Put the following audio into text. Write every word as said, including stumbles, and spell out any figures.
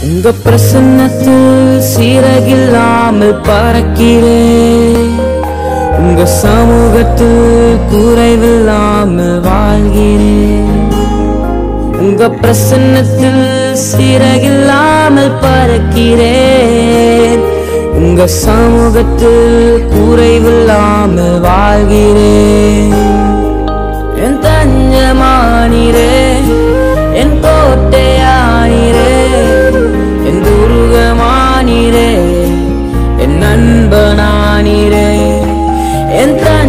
உங்க பிரசன்னத்தில் சீரகில்லாமல் பறக்கிறேன். உங்க சமூகத்தில் குறைவில்லாமல் வாழ்கிறேன். உங்க பிரசன்னத்தில் சீரகில்லாமல் பறக்கிறேன். உங்க சமூகத்தில் குறைவில்லாமல் வாழ்கிறேன். என் தஞ்சமானீரே, என் கோட்டையானீரே, என் துருகமானீரே, என் நண்பனானீரே, என்